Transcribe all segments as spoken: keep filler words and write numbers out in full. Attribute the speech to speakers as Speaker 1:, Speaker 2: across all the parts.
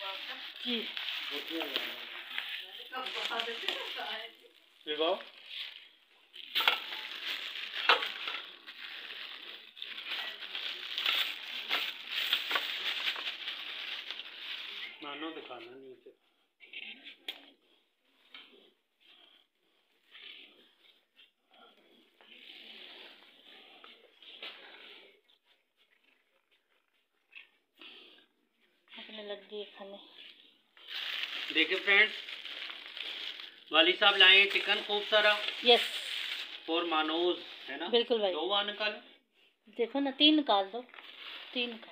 Speaker 1: जी
Speaker 2: मानो दिखाना नीचे।
Speaker 1: अपने लग गई खाने।
Speaker 2: देखिए फ्रेंड्स, वाली साहब लाए हैं चिकन खूब सारा।
Speaker 1: यस।
Speaker 2: और मानोज है ना।
Speaker 1: बिल्कुल भाई।
Speaker 2: दो बार निकाले।
Speaker 1: देखो ना, तीन निकाल दो, तीन निकाल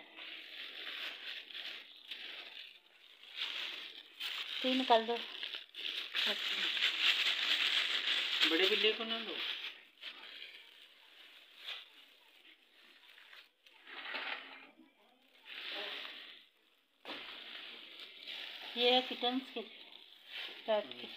Speaker 1: तीन निकाल दो।
Speaker 2: बड़े बिल्ली को ना दो।
Speaker 1: ये है किटन्स के पैट के।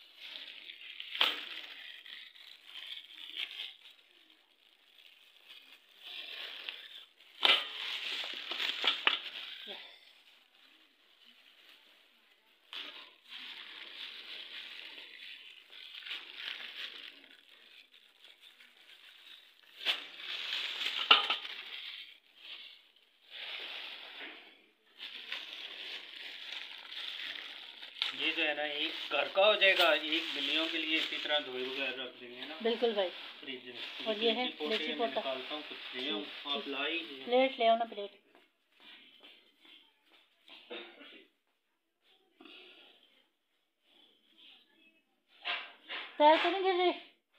Speaker 2: ये जो है ना, एक घर का हो जाएगा, एक बिल्लियों के लिए इसी तरह धोए वगैरह रख देंगे ना।
Speaker 1: बिल्कुल भाई।
Speaker 2: फ्रिज में।
Speaker 1: और ये है लेची पोटा।
Speaker 2: निकालता हूँ कुछ ले आऊँ। आप लाई
Speaker 1: प्लेट ले आओ ना, प्लेट। पैर तो नहीं गिर रही।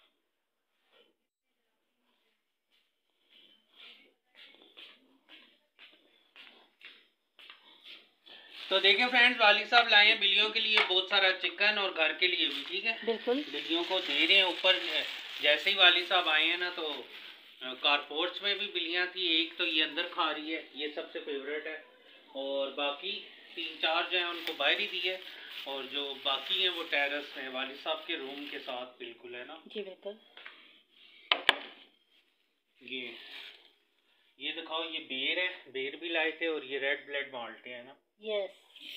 Speaker 2: तो देखिए फ्रेंड्स, वाली साहब लाए हैं बिल्लियों के लिए बहुत सारा चिकन और घर के लिए भी। ठीक है,
Speaker 1: बिल्कुल।
Speaker 2: बिल्लियों को दे रहे हैं ऊपर। जैसे ही वाली साहब आए हैं ना, तो कारपोर्ट्स में भी बिल्लियां थी। एक तो ये अंदर खा रही है, ये सबसे फेवरेट है। और बाकी तीन चार जो है उनको बाहर ही दी है। और जो बाकी हैं वो टेरेस में वाली साहब के रूम के साथ बिल्कुल है ना।
Speaker 1: जी बिल्कुल।
Speaker 2: ये ये दिखाओ, ये बेर है, बेर भी लाए थे। और ये रेड ब्लड माल्टे है ना।
Speaker 1: यस।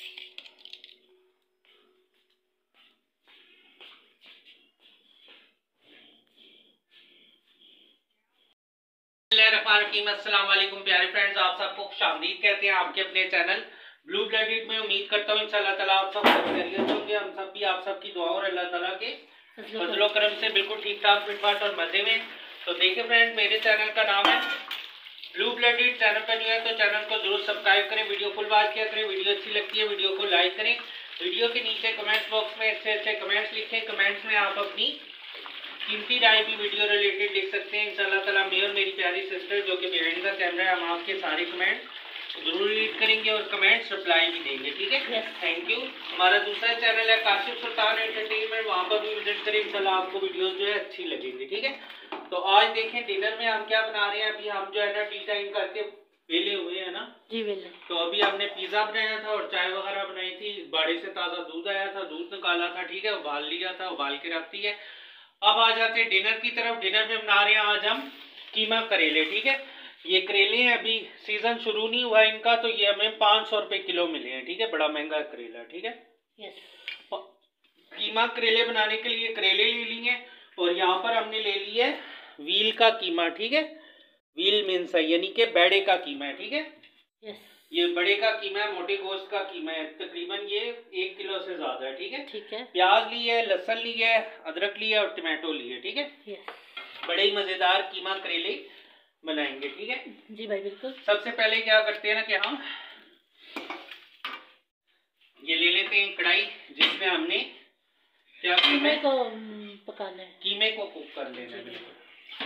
Speaker 2: अस्सलाम वालेकुम प्यारे फ्रेंड्स, आप सबको खुशामदीद कहते हैं आपके अपने चैनल ब्लू ब्लडेड में। उम्मीद करता हूँ इंशाल्लाह ताला आप सब खैरियत होंगे। हम सब भी आप सबकी दुआ और अल्लाह ताला के फजलो करम से बिल्कुल ठीक ठाक फिटफाट और मजे में। तो देखिए फ्रेंड्स, मेरे चैनल का नाम है ब्लू ब्लडेड। चैनल पर न्यू है तो चैनल को जरूर सब्सक्राइब करें, वीडियो फुल वॉच किया करें। वीडियो अच्छी लगती है वीडियो को लाइक करें। वीडियो के नीचे कमेंट बॉक्स में अच्छे अच्छे कमेंट्स लिखें। कमेंट्स में आप अपनी कीमती राय भी वीडियो रिलेटेड लिख सकते हैं। इंशाल्लाह ताला मैं और मेरी प्यारी सिस्टर जो कि बिहाइंड द कैमरा है, हम आपके सारे कमेंट जरूर रीड करेंगे और कमेंट्स रिप्लाई भी देंगे। ठीक है, थैंक यू। हमारा दूसरा चैनल है काशिफ सुल्तान एंटरटेनमेंट, वहाँ पर भी विजिट करें। इंशाल्लाह आपको वीडियोस जो है अच्छी लगेंगी। ठीक है, तो आज देखें डिनर में हम क्या बना रहे हैं। अभी हम जो है ना टी टाइम करके वेले हुए हैं ना।
Speaker 1: जी वेले।
Speaker 2: तो अभी हमने पिज्जा बनाया था और चाय वगैरह बनाई थी। बाड़े से ताज़ा दूध आया था, दूध निकाला था। ठीक है, उबाल लिया था, उबाल के रखती है। अब आ जाते हैं डिनर की तरफ। डिनर में बना रहे हैं आज हम कीमा करेले। ठीक है, ये करेले हैं, अभी सीजन शुरू नहीं हुआ इनका, तो ये हमें पाँच सौ रुपये किलो मिले हैं। ठीक है, बड़ा महंगा करेला। ठीक है,
Speaker 1: यस।
Speaker 2: कीमा करेले बनाने के लिए करेले ले लिए और यहाँ पर हमने ले लिया है व्हील का कीमा। ठीक है, व्हील मीन्स है यानी कि बेड़े का कीमा है। ठीक है,
Speaker 1: यस।
Speaker 2: ये बड़े का कीमा है, मोटे गोश्त का कीमा है। तकरीबन ये एक किलो से ज्यादा है। ठीक है,
Speaker 1: ठीक है।
Speaker 2: प्याज ली है, लहसुन ली है, अदरक ली है और टमाटो ली है। ठीक है,
Speaker 1: यस।
Speaker 2: बड़े ही मजेदार कीमा करेले बनाएंगे। ठीक है
Speaker 1: जी भाई बिल्कुल।
Speaker 2: सबसे पहले क्या करते हैं ना कि हम ये ले लेते हैं कढ़ाई, जिसमें हमने क्या
Speaker 1: कीमे को पकाना है,
Speaker 2: कीमे को कुक कर लेना है। बिल्कुल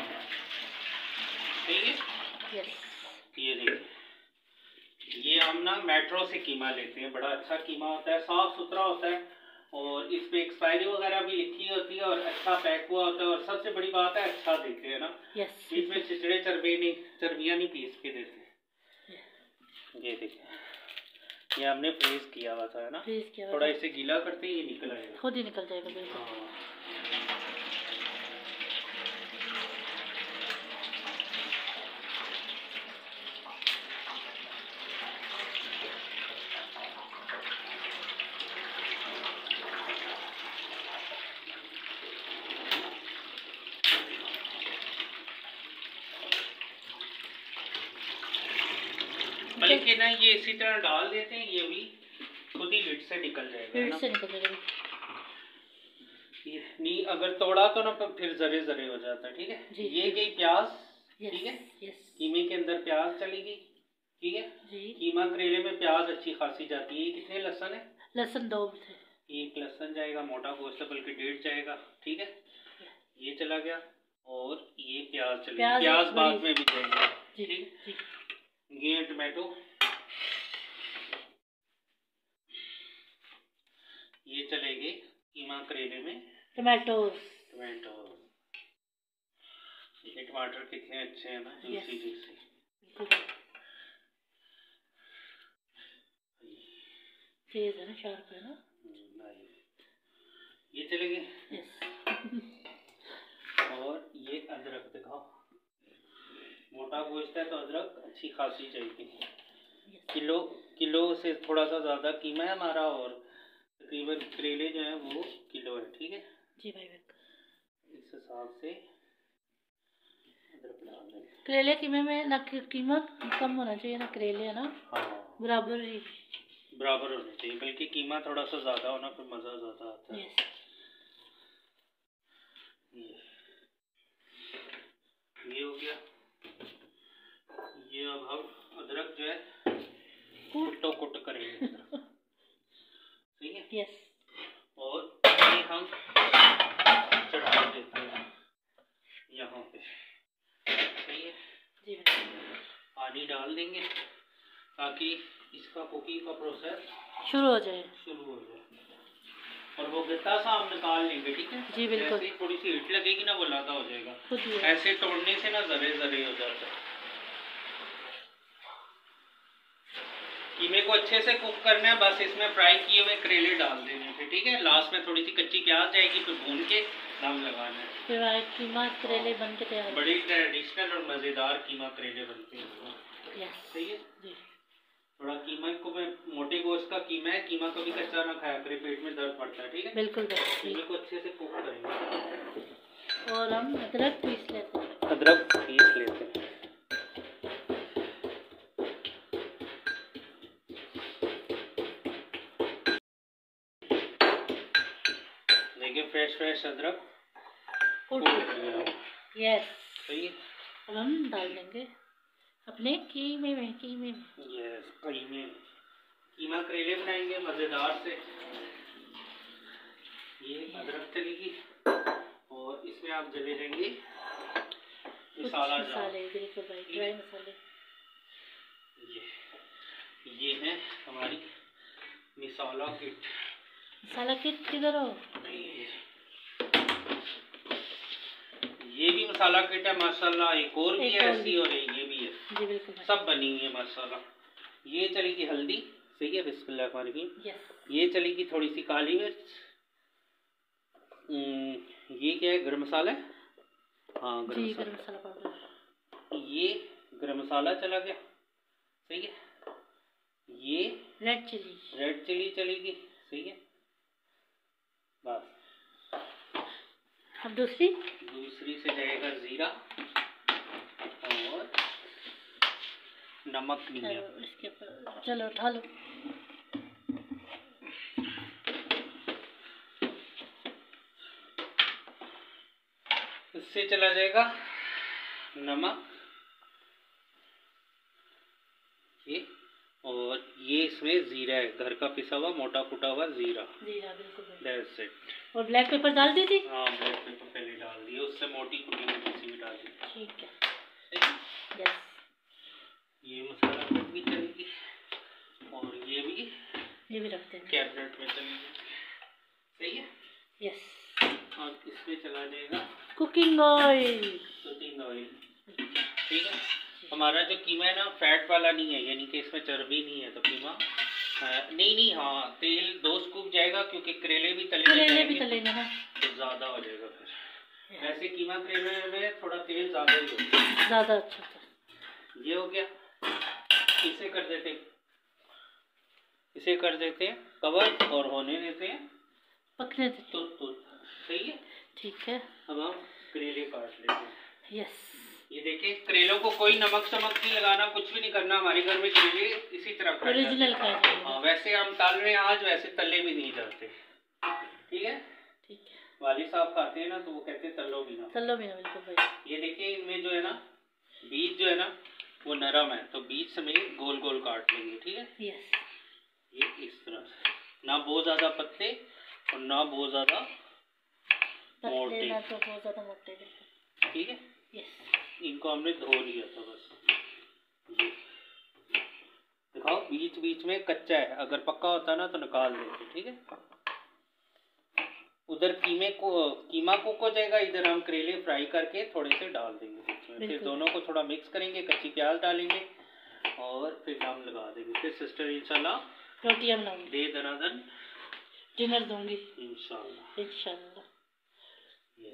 Speaker 2: ठीक है,
Speaker 1: यस।
Speaker 2: ये देखिए, ये हम ना मेट्रो से कीमा लेते हैं। बड़ा अच्छा कीमा होता है, साफ सुथरा होता है और इस पे एक्सपायरी वगैरह भी लिखी होती है और अच्छा पैक हुआ होता है। और सबसे बड़ी बात है अच्छा देते हैं ना।
Speaker 1: यस।
Speaker 2: इसमें चिचड़े चर्बी नहीं चर्बियाँ नहीं पीस के देते। ये देखिए, ये हमने फ्रीज किया हुआ था है ना।
Speaker 1: फ्रीज किया
Speaker 2: थोड़ा इसे गीला करते ही ये निकल आएगा,
Speaker 1: खुद ही निकल जाएगा। बिल्कुल।
Speaker 2: ना ये इसी तरह डाल देते हैं, ये भी खुद ही लिड से निकल जाएगा
Speaker 1: लिड
Speaker 2: ना?
Speaker 1: से निकल जाएगा।
Speaker 2: ये नहीं, अगर तोड़ा तो ना फिर जरे जरे हो जाता है। ठीक है, ये गई प्याज। ठीक है, कीमे के अंदर प्याज चलेगी। ठीक है
Speaker 1: जी।
Speaker 2: कीमा करेले में प्याज अच्छी खासी जाती है। कितने लहसुन है?
Speaker 1: लहसुन दो थे।
Speaker 2: एक लहसुन जाएगा, मोटा गोश्त बल्कि डेढ़ जाएगा। ठीक है, ये चला गया और ये प्याज चलेगी। प्याज, प्याज बाद में भी जाएगी। ठीक, ये टमाटो, ये चलेगी कीमा करेले में। टमाटो टमाटो ये टमाटर कितने अच्छे हैं ना, जूसी जूसी।
Speaker 1: तेज है ना, शार्प है ना।
Speaker 2: ये चलेंगे और ये अदरक दिखाओ। मोटा गोश्त है तो अदरक अच्छी खासी चाहिए। किलो किलो से थोड़ा सा ज़्यादा कीमा है हमारा और तकरीबन करेले जो है वो किलो है। ठीक है
Speaker 1: जी भाई,
Speaker 2: इस हिसाब से अदरक डाल देंगे।
Speaker 1: करेले कीमे में ना कीमा कम होना चाहिए ना, करेले है ना। हाँ, बराबर ही
Speaker 2: बराबर होना चाहिए, बल्कि कीमा थोड़ा सा ज़्यादा होना फिर मज़ा ज़्यादा आता है। ये ये हो गया। ये अब हम अदरक जो है कुटो कुट करेंगे। ठीक है
Speaker 1: यस।
Speaker 2: और ये हम चढ़ा देते हैं यहाँ पे। सही है
Speaker 1: जी।
Speaker 2: पानी डाल देंगे ताकि इसका कुकिंग का प्रोसेस
Speaker 1: शुरू हो जाए
Speaker 2: शुरू हो जाए और वो गत्ता सा हम निकाल लेंगे। ठीक है
Speaker 1: जी बिल्कुल।
Speaker 2: जैसे थोड़ी सी हीट लगेगी ना वो लादा हो जाएगा। ऐसे तोड़ने से ना जरे जरे हो जाता है। कीमे को अच्छे से कुक करना है, बस इसमें फ्राई किए हुए करेले डाल देने थे। ठीक है, लास्ट में थोड़ी सी कच्ची प्याज जाएगी, फिर भून के दम लगाना है।
Speaker 1: फिर कीमा करेले बन के तैयार।
Speaker 2: बड़ी ट्रेडिशनल और मज़ेदार कीमा करेले बनते हैं। सही है जी। थोड़ा कीमा को मैं मोटे गोश्त का कीमा है, कीमा कभी कच्चा ना खाया करे, पेट में दर्द पड़ता है। ठीक है
Speaker 1: बिल्कुल।
Speaker 2: कीमे को अच्छे से कुक करेंगे
Speaker 1: और हम अदरक पीस लेते हैं।
Speaker 2: अदरक पीस लेते हैं। देखिए फ्रेश फ्रेश अदरक
Speaker 1: यस।
Speaker 2: सही है,
Speaker 1: अब हम डाल देंगे अपने कीमे में कीमे में
Speaker 2: यस कीमे कीमा करेले बनाएंगे मज़ेदार से। ये अदरक चलेगी और इसमें आप जले लेंगे मसाला
Speaker 1: मसाले। बिल्कुल भाई, ड्राई मसाले।
Speaker 2: ये ये है हमारी मसाला किट।
Speaker 1: मसाला किट किधर हो?
Speaker 2: ये भी मसाला किट है माशाल्लाह। एक और भी है ऐसी और ये भी है
Speaker 1: जी बिल्कुल, सब
Speaker 2: बनी हुई है माशाल्लाह। ये चलेगी हल्दी। सही है, बिस्मिल्लाह।
Speaker 1: यस।
Speaker 2: ये चलेगी थोड़ी सी काली मिर्च। ये क्या है, गरम मसाला है। हाँ गरम मसाला पाउडर। ये गरम मसाला चला गया। सही है, ये
Speaker 1: रेड चिली
Speaker 2: रेड चिली चलेगी। सही है, बस।
Speaker 1: अब दूसरी
Speaker 2: दूसरी से जाएगा जीरा और नमक नहीं है
Speaker 1: इसके ऊपर। चलो उठा लो।
Speaker 2: इससे चला जाएगा नमक। ये और ये इसमें जीरा है, घर का पिसा हुआ मोटा कुटा हुआ जीरा।
Speaker 1: जीरा बिल्कुल।
Speaker 2: That's it.
Speaker 1: और ब्लैक पेपर डाल दी थी।
Speaker 2: हाँ ब्लैक पेपर पहले डाल दिए, उससे मोटी कुटी हुई मिर्ची भी डाल दी।
Speaker 1: ठीक है यस।
Speaker 2: ये मसाला किट भी चलेगी और ये भी
Speaker 1: ये भी रखते हैं
Speaker 2: कैबिनेट में चलेगी। सही है
Speaker 1: यस।
Speaker 2: और इसमें चला जाएगा
Speaker 1: कुकिंग ऑयल।
Speaker 2: Cooking oil. ठीक है, हमारा जो कीमा है ना फैट वाला नहीं है, यानी कि इसमें चर्बी नहीं है, तो कीमा नहीं नहीं हाँ तेल दो स्कूप जाएगा क्योंकि करेले भी तले
Speaker 1: करेले भी तलेंगे ना
Speaker 2: तो ज़्यादा हो जाएगा। फिर ऐसे कीमा करेले में थोड़ा तेल ज़्यादा ही होगा,
Speaker 1: ज़्यादा अच्छा था।
Speaker 2: ये हो गया। इसे कर देते इसे कर देते हैं कवर और होने देते हैं
Speaker 1: पकने देते।
Speaker 2: तो तो सही है।
Speaker 1: ठीक है,
Speaker 2: अब हम करेले काट लेते हैं।
Speaker 1: यस।
Speaker 2: ये देखिए करेलों को कोई नमक समक नहीं लगाना, कुछ भी नहीं करना। हमारे घर में करेले इसी तरह
Speaker 1: ओरिजिनल खाए जाते हैं।
Speaker 2: हाँ, वैसे हम तल रहे हैं आज, वैसे तले भी नहीं जाते। ठीक है,
Speaker 1: ठीक है।
Speaker 2: वाली साहब खाते हैं ना तो वो कहते हैं तलो भी ना,
Speaker 1: तलो भी ना, बिल्कुल भाई।
Speaker 2: ये देखिए इनमें जो है ना बीज जो है ना वो नरम है, तो बीज समेत गोल गोल काट लेंगे। ठीक है,
Speaker 1: यस।
Speaker 2: ये इस तरह से, ना बहुत ज्यादा पतले और ना बहुत ज्यादा मोटे,
Speaker 1: ना तो बहुत ज्यादा मोटे।
Speaker 2: ठीक है,
Speaker 1: यस।
Speaker 2: इनको हमने धो लिया था बस। ये दिखाओ, बीच बीच में कच्चा है, अगर पक्का होता ना तो निकाल देते। ठीक है, उधर कीमे को कीमा कुक हो जाएगा, इधर हम करेले फ्राई करके थोड़े से डाल देंगे बीच में, फिर दोनों को थोड़ा मिक्स करेंगे, कच्ची प्याज डालेंगे और फिर दम लगा देंगे। फिर सिस्टर इंशाल्लाह
Speaker 1: रोटियां बनाऊंगी,
Speaker 2: दे दनादन
Speaker 1: डिनर दूंगी
Speaker 2: इंशाल्लाह
Speaker 1: इंशाल्लाह।
Speaker 2: ये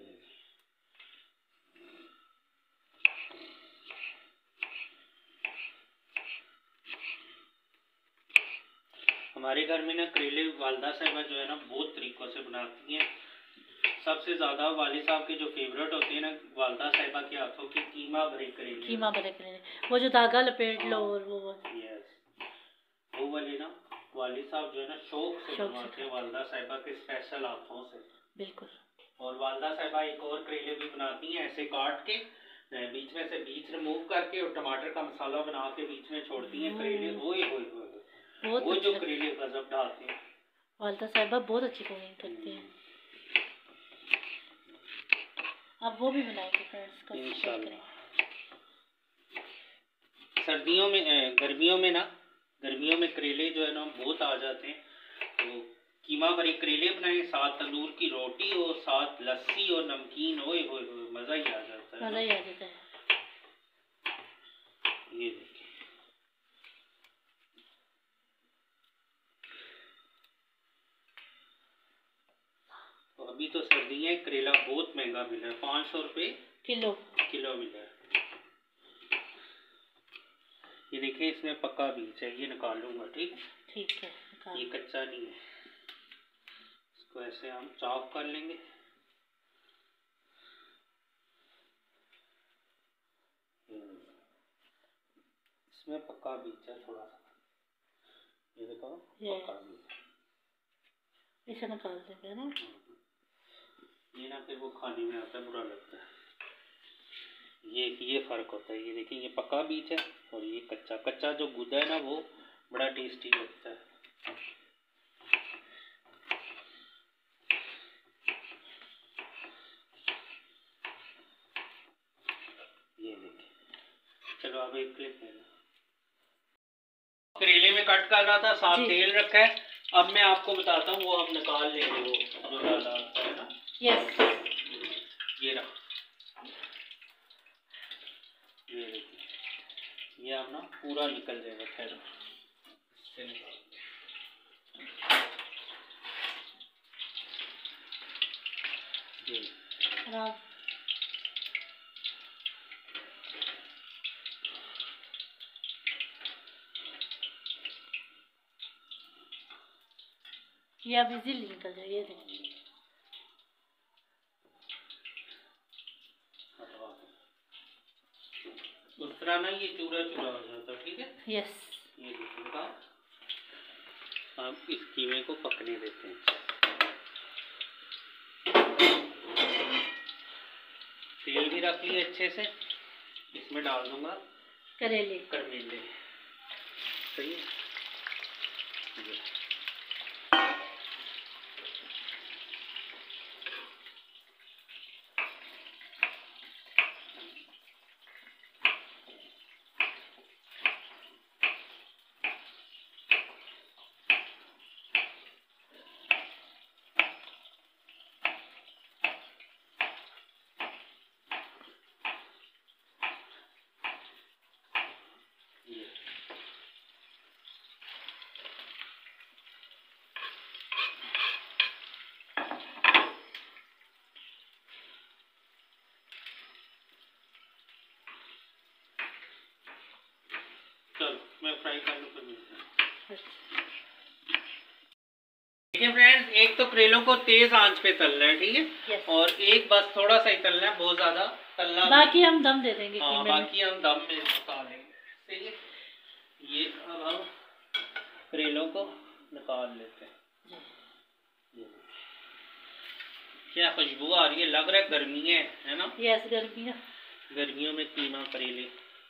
Speaker 2: हमारे घर में ना करेले वालदा साहिबा जो है ना बहुत तरीकों से बनाती हैं। सबसे ज्यादा वाली साहब के जो फेवरेट होते हैं ना वालदा साहिबा के हाथों की कीमा भरे करेले,
Speaker 1: कीमा भरे करेले, वो जो धागा लपेट लो और वो
Speaker 2: यस वो वाले ना वाली साहब जो है ना शौक से बनवाते हैं वालदा साहिबा के स्पेशल हाथों से। बिल्कुल। और वालदा साहिबा एक और करेले भी बनाती हैं ऐसे काट के, बीच में से बीज रिमूव करके और टमाटर का मसाला बना के बीच में छोड़ती हैं करेले। ओए होए होए, वो जो करेले गजब डालते हैं। वालदा साहिबा बहुत अच्छी कुकिंग करती हैं।
Speaker 1: आप वो भी बनाएंगे फ्रेंड्स
Speaker 2: इंशाल्लाह। सर्दियों में गर्मियों में ना गर्मियों में करेले जो है ना बहुत आ जाते हैं, तो कीमा भरे करेले बनाए, साथ तंदूर की रोटी और साथ लस्सी और नमकीन, ओए होए होए मजा ही आ जाता है,
Speaker 1: मजा ही आ जाता है।
Speaker 2: ये देखिए, तो अभी तो सर्दी है, करेला बहुत महंगा मिल रहा है, पाँच सौ रुपये
Speaker 1: किलो
Speaker 2: किलो मिल रहा है। ये देखिए इसमें पक्का बीज है, ये निकाल लूंगा। ठीक है,
Speaker 1: ठीक है, निकाल।
Speaker 2: ये कच्चा नहीं है, इसको ऐसे हम चॉप कर लेंगे। इसमें पक्का बीज है थोड़ा सा, ये देखो पक्का बीज,
Speaker 1: इसे निकाल देंगे ना।
Speaker 2: ये ना फिर वो खाने में आता है बुरा लगता है, ये ये फर्क होता है। ये देखिए ये पक्का बीज है और ये कच्चा, कच्चा जो गुदा है ना वो बड़ा टेस्टी लगता है। ये देखिए, चलो अब एक क्लिप ले लो। करेले में कट कर रहा था, साथ तेल रखा है, अब मैं आपको बताता हूँ वो हम निकाल लेंगे, वो जो डाला है ना।
Speaker 1: यस,
Speaker 2: ये रहा, ये देखिए, ये हम ना पूरा निकल जाएगा, खैर इससे निकाल।
Speaker 1: ये अब इजीली निकल जाए, ये देखिए।
Speaker 2: उस तरह ना ये चूरा चूरा हो जाता। ठीक है,
Speaker 1: यस।
Speaker 2: ये देखिएगा, आप इस कीमे को पकने देते हैं। तेल भी रख लिए अच्छे से, इसमें डाल दूंगा
Speaker 1: करेले
Speaker 2: करेले। सही है, मैं फ्राई कर लूँ फिर मिलते हैं। देखिए फ्रेंड्स, एक तो करेलों को तेज आंच पे तलना है, ठीक है, और एक बस थोड़ा सा ही तलना है, बहुत ज्यादा तलना,
Speaker 1: बाकी हम दम दे देंगे।
Speaker 2: हाँ बाकी हम दम में पका लेंगे। सही है। ये अब हम करेलों को निकाल लेते हैं। क्या खुशबू आ रही है, लग रहा है गर्मी है, है ना?
Speaker 1: यस, गर्मियाँ,
Speaker 2: गर्मियों में कीमा करेले।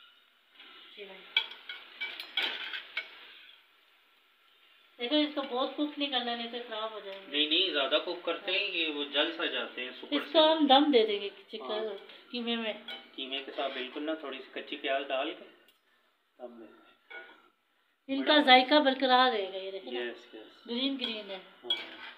Speaker 1: देखो इसको बहुत कुक नहीं करना, नहीं तो खराब हो जाएंगे।
Speaker 2: नहीं नहीं, ज्यादा कुक करते हैं ये वो जल सा जाते हैं।
Speaker 1: इसको हम दम दे देंगे चिकन, हाँ। कीमे में,
Speaker 2: कीमे के साथ बिल्कुल ना, थोड़ी सी कच्ची प्याज डाल के दम दे।
Speaker 1: इनका जायका बरकरार रहेगा। ये देखो,
Speaker 2: यस यस,
Speaker 1: ग्रीन ग्रीन है।
Speaker 2: हाँ।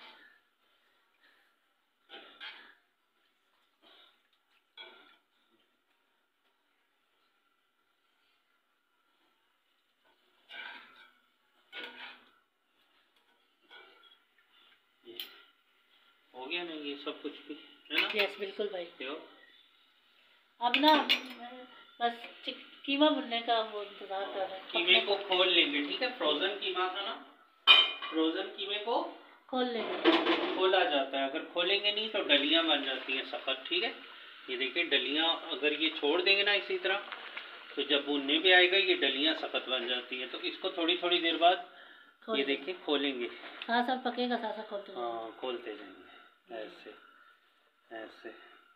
Speaker 2: हो गया ना ये सब कुछ भी, है ना?
Speaker 1: यस बिल्कुल भाई।
Speaker 2: क्यों?
Speaker 1: अब ना बस कीमा भुनने का वो इंतजार कर रहे हैं।
Speaker 2: कीमे को खोल लेंगे, ठीक है? फ्रोजन कीमा था ना, फ्रोजन कीमे को
Speaker 1: खोल लेंगे।
Speaker 2: खोला जाता है, अगर खोलेंगे नहीं तो डलियां बन जाती हैं सख्त, ठीक है? ये देखिए डलियां, अगर ये छोड़ देंगे ना इसी तरह, तो जब भुनने पे आएगा ये डलियां सख्त बन जाती हैं। तो इसको थोड़ी थोड़ी देर बाद ये देखिए खोलेंगे।
Speaker 1: हाँ सब पकेगा, साथ साथ खोलते जाएंगे।
Speaker 2: हाँ खोलते जाएंगे, ऐसे ऐसे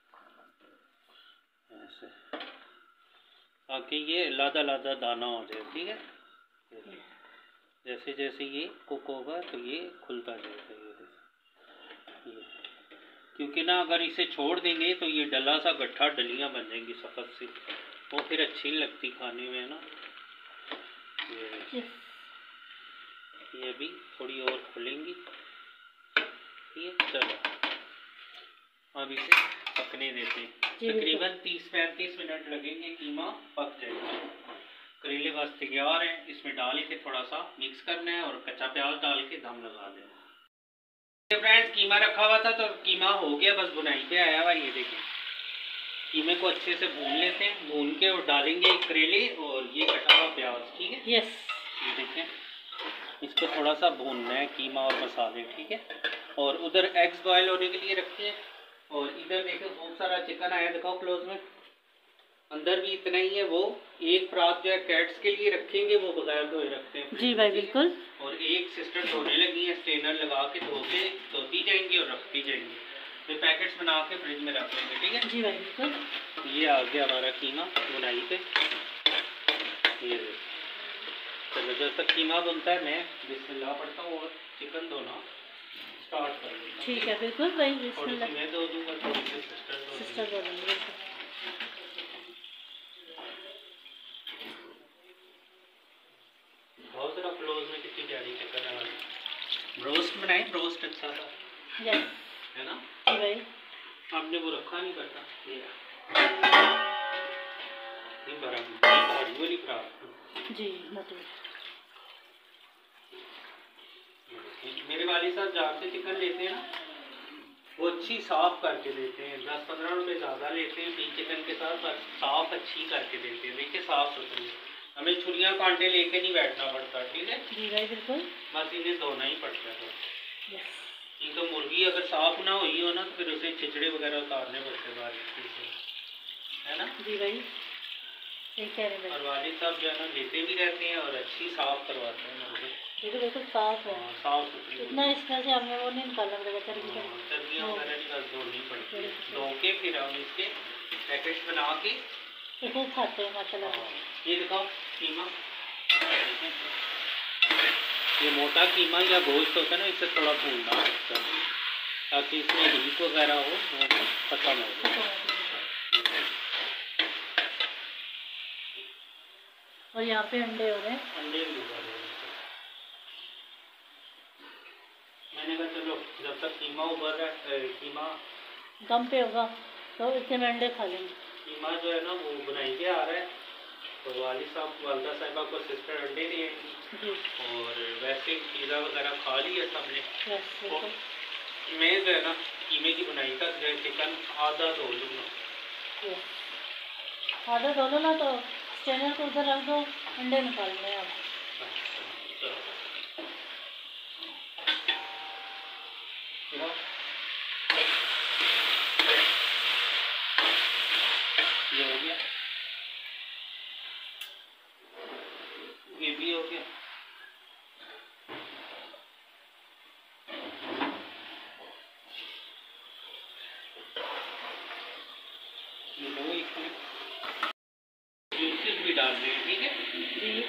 Speaker 2: ऐसे, ताकि ये लादा लादा दाना हो जाए, ठीक है? जैसे जैसे ये कुक होगा तो ये खुलता जाएगा। ये ये क्योंकि ना अगर इसे छोड़ देंगे तो ये डला सा गट्ठा डलियां बन जाएंगी सख्त सी, वो फिर अच्छी नहीं लगती खाने में ना। ये ये भी थोड़ी और खुलेंगी, ठीक है? चलो अब इसे पकने देते हैं। तकरीबन तीस पैंतीस मिनट लगेंगे, कीमा पक जाएगा। करेले बस तैयार हैं, इसमें डाल के थोड़ा सा मिक्स करना है और कच्चा प्याज डाल के दम लगा देना। फ्रेंड्स कीमा रखा हुआ था तो कीमा हो गया, बस बुनाई पे आया हुआ। ये देखिए कीमे को अच्छे से भून लेते हैं, भून के और डालेंगे करेले और ये कटा हुआ प्याज, ठीक है?
Speaker 1: यस।
Speaker 2: ये देखें, इसको थोड़ा सा भूनना है कीमा और मसाले, ठीक है? और उधर एग्स बॉयल होने के लिए रखे हैं और इधर देखो बहुत सारा चिकन आया, दिखाओ क्लोज में। अंदर भी इतना ही है, वो एक परात जो है कैट्स के लिए रखेंगे, वो बगैर धोए रखते हैं।
Speaker 1: जी भाई बिल्कुल।
Speaker 2: और एक सिस्टर धोने लगी है, स्ट्रेनर लगा के धो के धोती जाएंगी और रखती जाएंगी, फिर पैकेट्स बना के फ्रिज में रख लेंगे, ठीक है?
Speaker 1: जी भाई बिल्कुल।
Speaker 2: ये आ गया हमारा कीमा बुनाई पे। ये चलो जब तक कीमा बनता है मैं बिस्मिल्लाह पढ़ता हूँ और चिकन धोना स्टार्ट कर दूँगा।
Speaker 1: ठीक है बिल्कुल भाई, बिस्मिल्लाह।
Speaker 2: मैं धो दूँगा, थोड़ी सी सिस्टर धो
Speaker 1: सिस्टर धो देंगे।
Speaker 2: बहुत सारा क्लोज में कितनी प्यारी चिकन है वाली। ब्रोस्ट बनाए, ब्रोस्ट अच्छा था।
Speaker 1: यस।
Speaker 2: है ना?
Speaker 1: जी भाई।
Speaker 2: आपने वो रखा नहीं करता ये नहीं बड़ा भारी वाली फ्राक।
Speaker 1: जी मतलब
Speaker 2: मेरे वाली साहब जहाँ से चिकन लेते हैं ना, वो अच्छी साफ करके देते हैं। दस पंद्रह रुपए ज़्यादा लेते हैं पीस चिकन के साथ, पर साफ अच्छी करके देते हैं। देखिए साफ सुथरी, हमें छुरियाँ कांटे लेके नहीं बैठना पड़ता, ठीक है? जी
Speaker 1: भाई बिल्कुल।
Speaker 2: बस इन्हें धोना ही पड़ता है।
Speaker 1: यस।
Speaker 2: ये तो मुर्गी अगर साफ ना हुई हो ना तो फिर उसे छिचड़े वगैरह उतारने पड़ते बारीकी से, है ना? जी भाई
Speaker 1: ठीक कह रहे हैं।
Speaker 2: और वालिद साहब जो है ना लेते भी रहते हैं और अच्छी साफ करवाते हैं मुर्गी।
Speaker 1: देखो देखो साफ है,
Speaker 2: साफ सुथरी।
Speaker 1: इतना इसमें से हमें वो नहीं निकालना पड़ेगा, चर्बी
Speaker 2: चर्बियाँ वगैरह नहीं बस धोनी पड़ती है। धो के फिर हम इसके पैकेट्स बना के
Speaker 1: खूब खाते हैं माशाल्लाह।
Speaker 2: ये दिखाओ कीमा, ये मोटा कीमा या गोश्त होता है ना, इससे थोड़ा भूनना होता है ताकि इसमें हीट वगैरह हो वो खत्म हो जाए।
Speaker 1: और यहाँ पे अंडे हो रहे हैं,
Speaker 2: अंडे भी उबाल रहे हैं। मैंने कहा चलो जब तक कीमा उबल रहा है, कीमा
Speaker 1: दम पे होगा तो इससे में अंडे खा लेंगे।
Speaker 2: कीमा जो है ना वो बनाई के आ रहा है, तो वालिद साहब वालदा साहिबा को सिस्टर अंडे देंगी और वैसे पिज़्ज़ा वगैरह खा लिया सबने। तो मैं जो है ना कीमे की बुनाई का जो है चिकन आधा धो लूँगा।
Speaker 1: आधा धो लो ना तो स्ट्रेनर को उधर रख दो, अंडे निकालने हैं आप।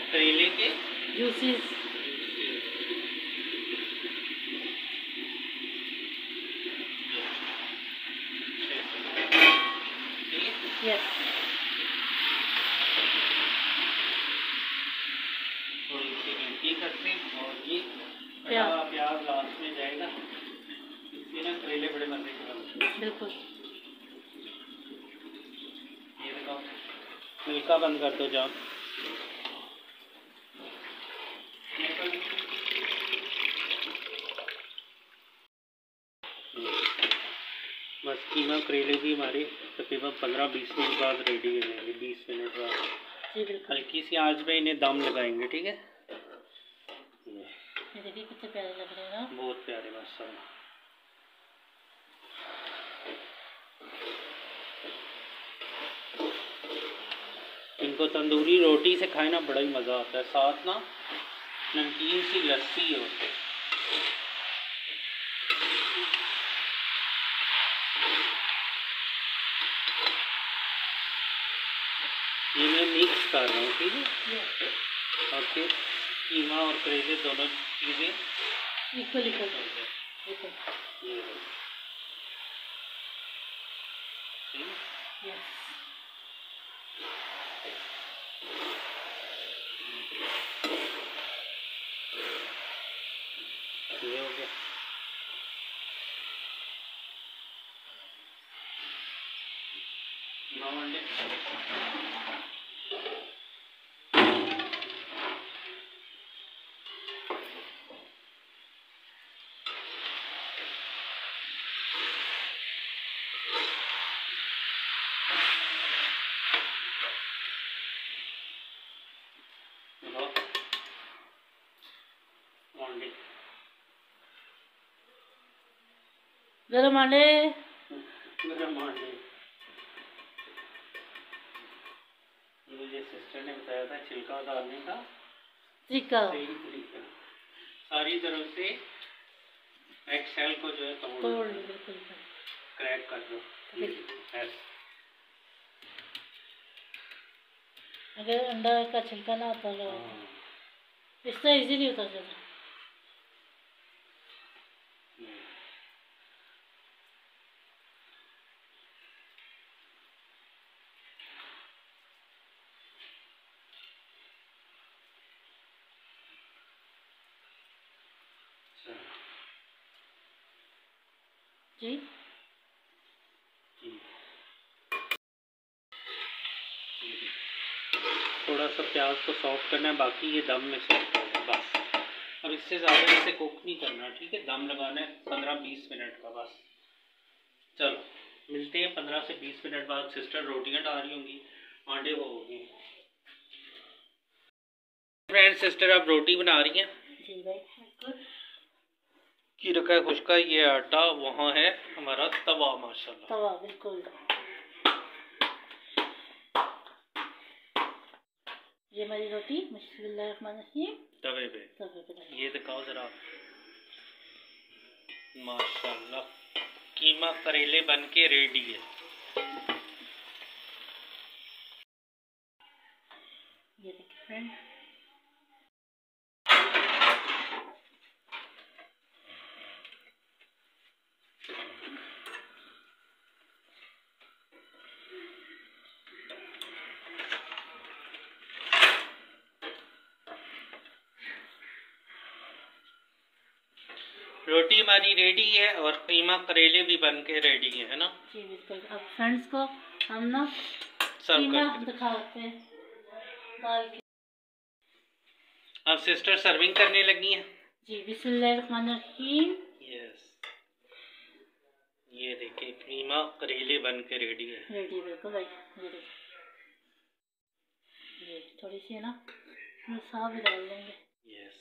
Speaker 2: करेले के
Speaker 1: जूसेस। यस।
Speaker 2: थोड़ी सी गिनती करते हैं और ये
Speaker 1: प्याज
Speaker 2: प्याज लास्ट में जाएगा। इसके ना करेले बड़े मजे के बनते हैं।
Speaker 1: बिल्कुल।
Speaker 2: ये देखो, मिल्का बंद कर दो जान। बस कीमा करेले भी हमारे तकरीबन पंद्रह बीस मिनट बाद रेडी हो जाएंगे। बीस मिनट बाद
Speaker 1: जी बिल्कुल।
Speaker 2: हल्की सी आंच पे इन्हें दम लगाएंगे, ठीक है।
Speaker 1: ये देखिए कितने प्यारे लग रहे हैं ना,
Speaker 2: बहुत प्यारे माशाल्लाह। इनको तंदूरी रोटी से खाए ना बड़ा ही मज़ा आता है, साथ ना नमकीन सी लस्सी हो। ये मैं मिक्स कर रहा हूँ, ठीक है। और फिर कीमा और करेले दोनों चीज़ें
Speaker 1: इक्वल इक्वल इक्वल।
Speaker 2: ये
Speaker 1: यस।
Speaker 2: ये हो गया। नौ अंडे।
Speaker 1: गरम अंडे।
Speaker 2: गरम अंडे। मुझे सिस्टर ने बताया था छिलका डालने का
Speaker 1: तरीका।
Speaker 2: सही तरीका। सारी तरफ से एग शेल को जो है तोड़
Speaker 1: तोड़ लो, बिल्कुल
Speaker 2: क्रैक कर दो।
Speaker 1: अगर अंडा का छिलका ना उतर रहा हो इस तरह इजीली उतर जाता। जी
Speaker 2: थोड़ा सा प्याज को सॉफ्ट करना है, बाकी ये दम में सॉफ्ट होगा बस। और इससे ज़्यादा इसे कुक नहीं करना, ठीक है। दम लगाना है पंद्रह बीस मिनट का बस। चलो मिलते हैं पंद्रह से बीस मिनट बाद। सिस्टर रोटियां डाल रही होंगी, आंडे वो होंगे। फ्रेंड सिस्टर अब रोटी बना रही हैं।
Speaker 1: जी भाई।
Speaker 2: की रखा है खुशका ये आटा, वहाँ है हमारा तवा माशाल्लाह।
Speaker 1: तवा बिल्कुल। ये हमारी रोटी बिस्मिल्लाहिर्रहमानिर्रहीम
Speaker 2: तवे पे
Speaker 1: तवे पे।
Speaker 2: ये दिखाओ जरा माशाल्लाह। कीमा करेले बन के रेडी है।
Speaker 1: ये देखिए फ्रेंड,
Speaker 2: रोटी हमारी रेडी है और कीमा करेले भी बन के रेडी है ना।
Speaker 1: जी बिल्कुल। अब फ्रेंड्स को हम ना
Speaker 2: सर्व
Speaker 1: कीमा
Speaker 2: करके
Speaker 1: दिखाते हैं दाल के।
Speaker 2: अब सिस्टर सर्विंग करने लगी हैं।
Speaker 1: जी बिस्मिल्लाहिर्रहमानिर्रहीम।
Speaker 2: यस, ये देखिए कीमा करेले बन के रेडी है।
Speaker 1: रेडी बिल्कुल भाई। ये देखिए, ये थोड़ी सी है ना साफ भी डाल देंगे।
Speaker 2: यस,